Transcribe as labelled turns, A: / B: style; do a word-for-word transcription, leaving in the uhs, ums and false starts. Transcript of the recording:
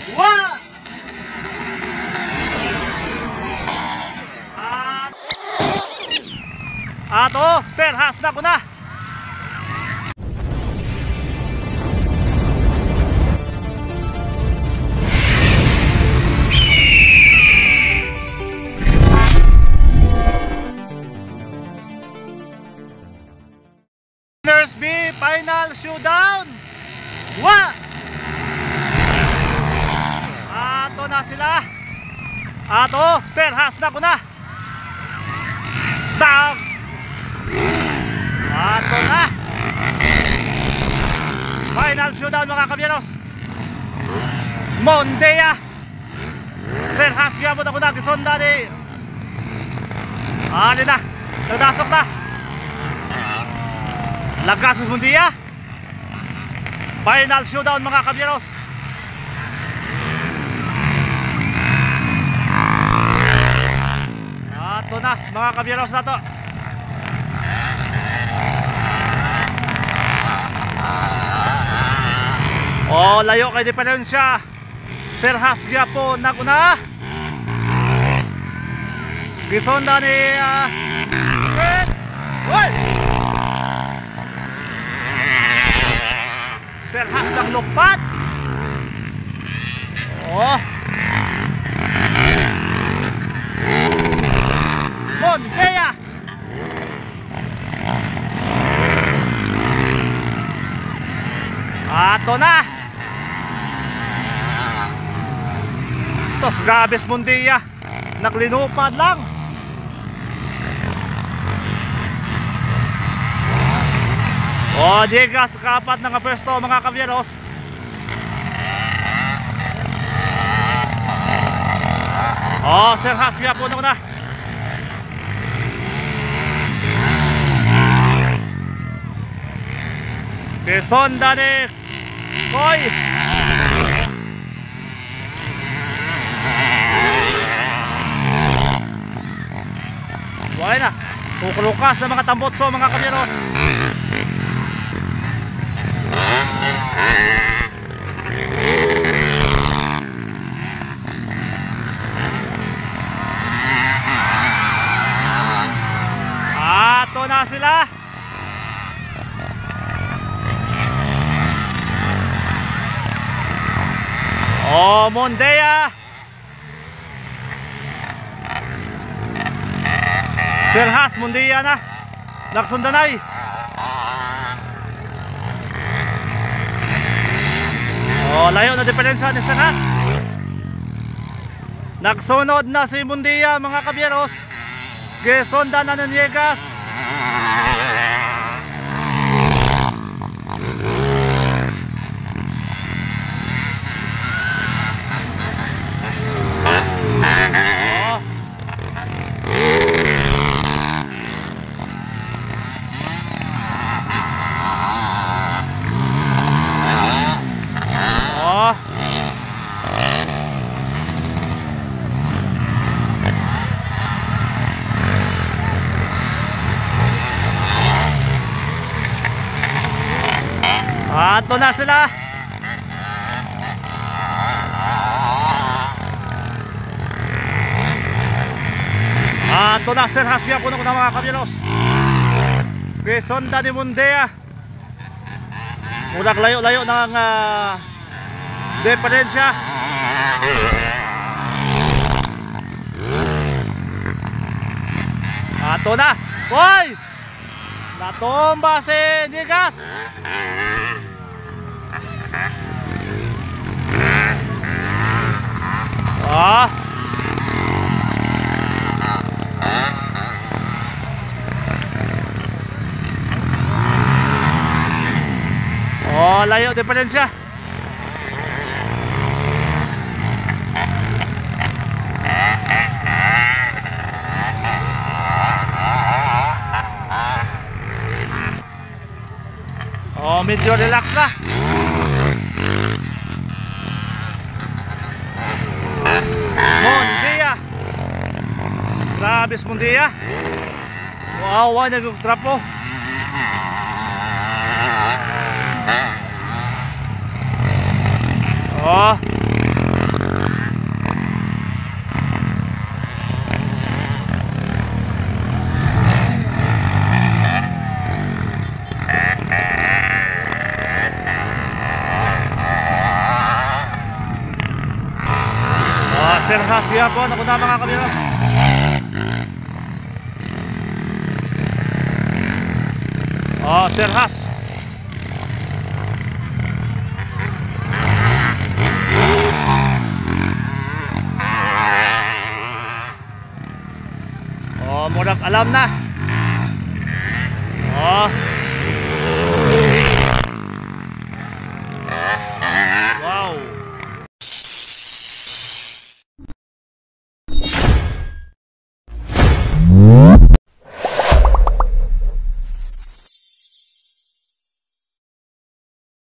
A: One! Ato, sir, hasna ko na. Winners B, final showdown. Wa! Ato na sila. Ato, sir, hasna ko na. Tag! Ato na. Final showdown mga kabyeros. Mondea. Sir, hasya mo na ko na. Kisonda ni Ali na. Nagdasok na. Lagasos Mondea. Final showdown mga kabyeros. Ato na mga kabyeros na to. Oh, layo kay diferensya. Sir Hasgia po naguna. Gisonda ni uh, Sir Has naglumpat. Oh, Mondea. Ato na. Sos gabes Mondea. Naglinupad lang. O, Diegas kapat ng pwesto mga kabyeros. O, Sir Hasgia po na. Kisonda ni Koy. Buhay na. Kukulukas sa mga tambotso mga kabyeros. Ato na sila. Oh, Mondea. Sir Has, Mondea na. Nagsundanay. Oh, layo na diferensya ni Sir Has. Nagsunod na si Mondea mga kabyeros. Gisonda na ng Diegas. Ato na sila. Ato na Sir Hasgia puno ko na mga kabyeros. Gisonda ni Mondea. Mudak layo-layo ng uh, diferensya. Ato na. Hoy! Natomba si Diegas. Ah. Oh, layo diferensya. Oh, medyo relax na. Mondea. Grabe Mondea. Wow, wow, nagtrapo. Oh. Sir Has, yan po, naku na mga kabiros. Oh, Sir Has. Oh, murag alam na. Oh.